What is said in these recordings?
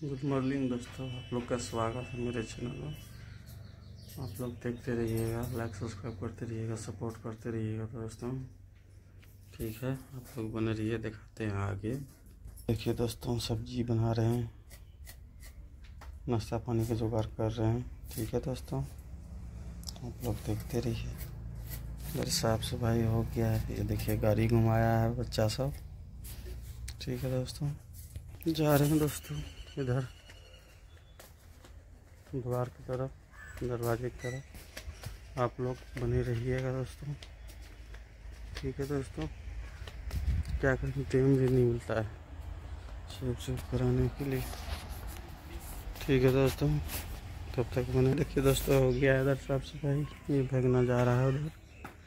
Good morning दोस्तों, आप लोग का स्वागत है मेरे चैनल में। आप लोग देखते रहिएगा, लाइक सब्सक्राइब करते रहिएगा, सपोर्ट करते रहिएगा दोस्तों। ठीक है, आप लोग बने रहिए, दिखाते हैं आगे। देखिए दोस्तों, सब्जी बना रहे हैं, नाश्ता पानी का जुगाड़ कर रहे हैं। ठीक है दोस्तों, आप लोग देखते रहिए। इधर साफ सफाई हो गया है, ये देखिए गाड़ी घुमाया है बच्चा सब। ठीक है दोस्तों, जा रहे हैं दोस्तों इधर द्वार की तरफ, दरवाजे की तरफ। आप लोग बने रहिएगा दोस्तों। ठीक है दोस्तों, क्या करें, टाइम भी नहीं मिलता है सब कराने के लिए। ठीक है दोस्तों, तब तक बने। देखिए दोस्तों, हो गया इधर साफ सफाई। ये भगना जा रहा है उधर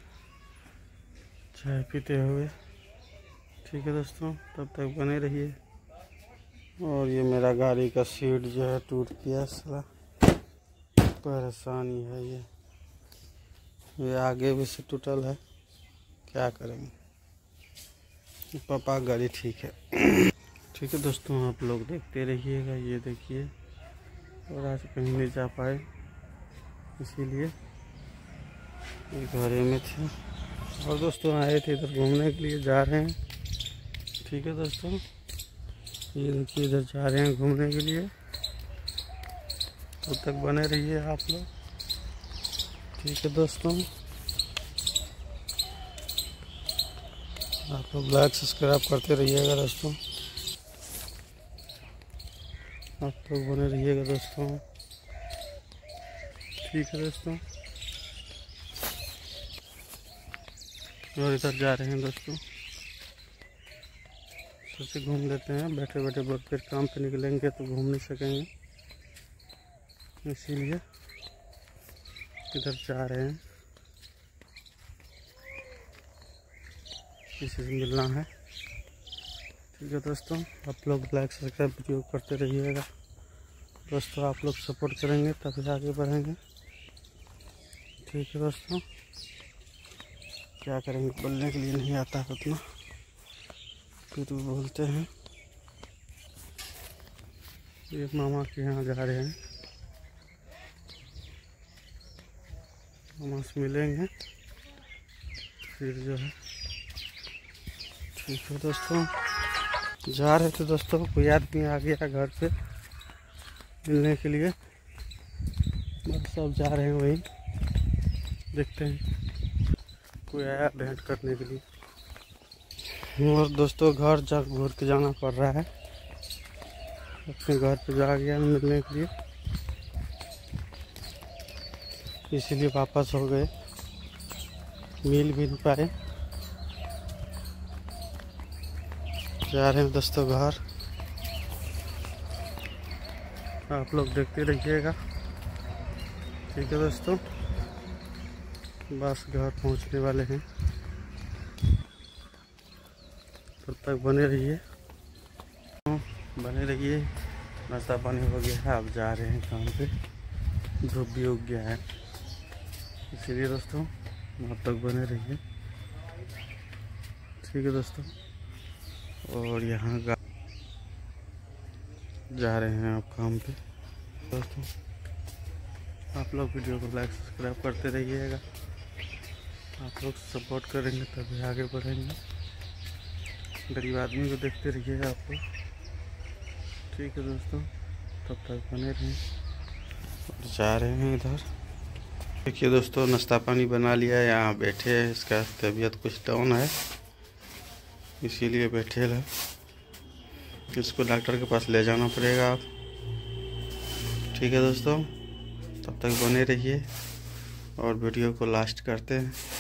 चाय पीते हुए। ठीक है दोस्तों, तब तक बने रहिए। और ये मेरा गाड़ी का सीट जो है टूट गया, साला परेशानी है। ये आगे भी से टूटल है, क्या करेंगे। पापा गाड़ी ठीक है। ठीक है दोस्तों, आप लोग देखते रहिएगा। ये देखिए, और आज कहीं नहीं जा पाए, इसीलिए घरे में थे। और दोस्तों आए थे इधर घूमने के लिए, जा रहे हैं। ठीक है दोस्तों, ये देखिए इधर जा रहे हैं घूमने के लिए। तब तक बने रहिए आप लोग। ठीक है दोस्तों, आप लोग लाइक सब्सक्राइब करते रहिएगा दोस्तों। आप लोग बने रहिएगा दोस्तों। ठीक है दोस्तों, और इधर जा रहे हैं दोस्तों, सोचे घूम लेते हैं। बैठे बैठे बहुत फिर काम पे निकलेंगे तो घूम नहीं सकेंगे, इसीलिए इधर जा रहे हैं। किसी से मिलना है। ठीक है दोस्तों, आप लोग लाइक सब्सक्राइब वीडियो करते रहिएगा दोस्तों। आप लोग सपोर्ट करेंगे तभी आगे बढ़ेंगे। ठीक है दोस्तों, क्या करेंगे, बोलने के लिए नहीं आता है उतना, फिर भी बोलते हैं। ये मामा के यहाँ जा रहे हैं, मामा से मिलेंगे फिर जो है। ठीक है दोस्तों, जा रहे थे दोस्तों, कोई आदमी आ गया घर पे मिलने के लिए, बस सब जा रहे हैं वहीं। देखते हैं, कोई आया भेंट करने के लिए। और दोस्तों घर घूर के जाना पड़ रहा है, अपने घर पे जा गया मिलने के लिए, इसीलिए वापस हो गए, मिल भी नहीं पाए। जा रहे हैं दोस्तों घर। आप लोग देखते रहिएगा। ठीक है दोस्तों, बस घर पहुंचने वाले हैं, तब तक बने रहिए। नाश्ता पानी हो गया है, अब जा रहे हैं काम पे। धूप भी उग गया है, इसीलिए दोस्तों अब तक बने रहिए। ठीक है दोस्तों, और यहाँ जा रहे हैं आप काम पे दोस्तों। आप लोग वीडियो को लाइक सब्सक्राइब करते रहिएगा। आप लोग सपोर्ट करेंगे तभी आगे बढ़ेंगे। गरीब आदमी को देखते रहिएगा आप लोग। ठीक है दोस्तों, तब तक बने रहें। और जा रहे हैं इधर। देखिए दोस्तों, नाश्ता पानी बना लिया, यहाँ बैठे हैं। इसका तबीयत कुछ डाउन है, इसीलिए बैठे हैं। इसको डॉक्टर के पास ले जाना पड़ेगा आप। ठीक है दोस्तों, तब तक बने रहिए और वीडियो को लास्ट करते हैं।